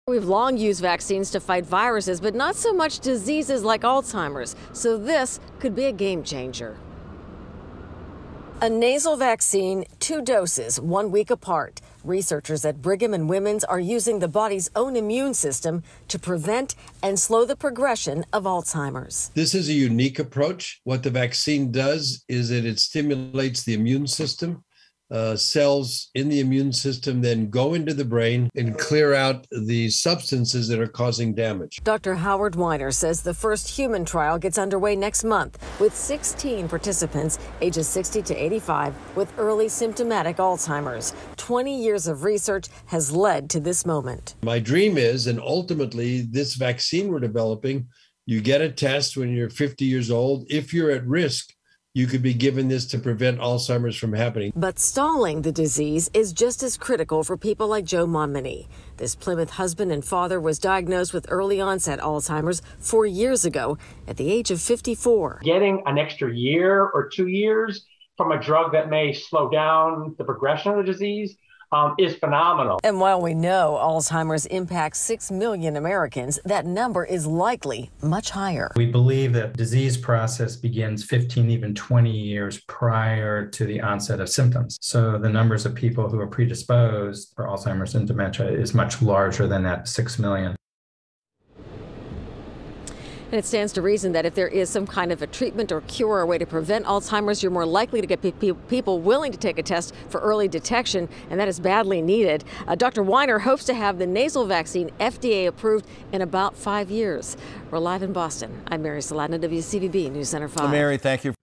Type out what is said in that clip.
We've long used vaccines to fight viruses, but not so much diseases like Alzheimer's. So this could be a game changer. A nasal vaccine, 2 doses, 1 week apart. Researchers at Brigham and Women's are using the body's own immune system to prevent and slow the progression of Alzheimer's. This is a unique approach. What the vaccine does is that it stimulates the immune system. Cells in the immune system then go into the brain and clear out the substances that are causing damage. Dr. Howard Weiner says the first human trial gets underway next month with 16 participants ages 60 to 85 with early symptomatic Alzheimer's. 20 years of research has led to this moment. My dream is, and ultimately this vaccine we're developing, you get a test when you're 50 years old. If you're at risk, you could be given this to prevent Alzheimer's from happening. But stalling the disease is just as critical for people like Joe Momini. This Plymouth husband and father was diagnosed with early onset Alzheimer's 4 years ago at the age of 54. Getting an extra year or 2 years from a drug that may slow down the progression of the disease is phenomenal. And while we know Alzheimer's impacts 6 million Americans, that number is likely much higher. We believe that disease process begins 15, even 20 years prior to the onset of symptoms. So the numbers of people who are predisposed for Alzheimer's and dementia is much larger than that 6 million. And it stands to reason that if there is some kind of a treatment or cure or way to prevent Alzheimer's, you're more likely to get people willing to take a test for early detection, and that is badly needed. Dr. Weiner hopes to have the nasal vaccine FDA approved in about 5 years. We're live in Boston. I'm Mary Saladin, WCVB News Center 5. Mary, thank you.